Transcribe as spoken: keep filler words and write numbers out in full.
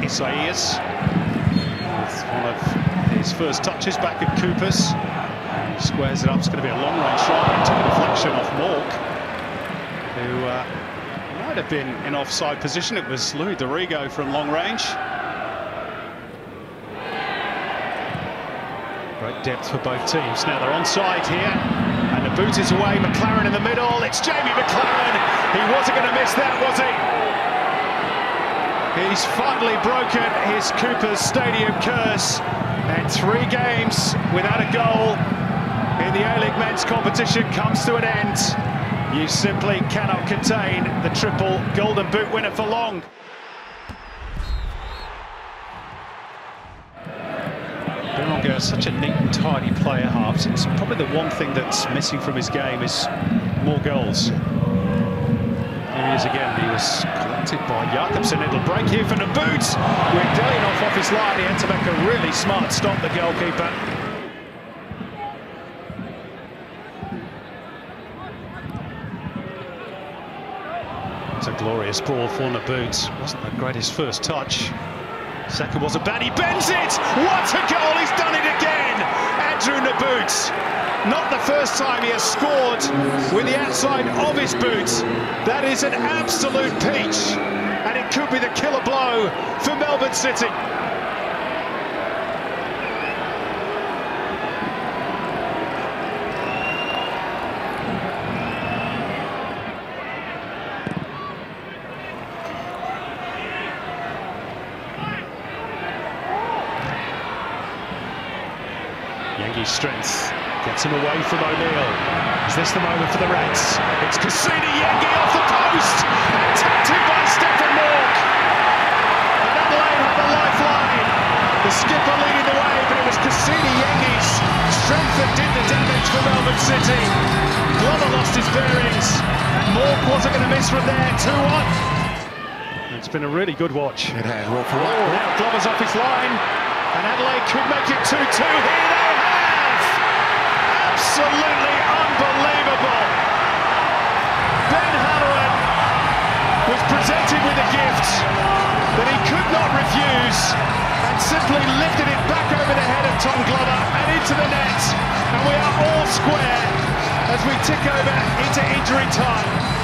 Isaias, with one of his first touches back at Coopers. He squares it up. It's going to be a long-range shot. Took a deflection off Mork, who uh, might have been in offside position. It was Louis Dorigo from long range. Great depth for both teams. Now they're onside here, and the boot is away. McLaren in the middle. It's Jamie McLaren. He wasn't going to miss that, was he? He's finally broken his Coopers Stadium curse, and three games without a goal in the A-League men's competition comes to an end. You simply cannot contain the triple Golden Boot winner for long. Berenguer is such a neat and tidy player, halves. It's probably the one thing that's missing from his game is more goals. Here he is again. He was collected by Jakobsen. It'll break here from the boot. With Delianoff off his line, he had to make a really smart stop, the goalkeeper. It's a glorious ball for Nabbout. Wasn't the greatest first touch. Second wasn't bad. He bends it. What a goal! He's done it again. Andrew Nabbout. Not the first time he has scored with the outside of his boot. That is an absolute peach, and it could be the killer blow for Melbourne City. Yengi's strength gets him away from O'Neill. Is this the moment for the Reds? It's Cassini, Yengi off the post, and tapped in by Stefan Mork. And Adelaide have a lifeline. The skipper leading the way, but it was Cassini, Yengi's strength that did the damage for Melbourne City. Glover lost his bearings, and Mork wasn't going to miss from there. two one. It's been a really good watch. It has. Well, for oh, now Glover's off his line, and Adelaide could make it two two. Here they have! Absolutely unbelievable! Ben Halloran was presented with a gift that he could not refuse, and simply lifted it back over the head of Tom Glover and into the net, and we are all square as we tick over into injury time.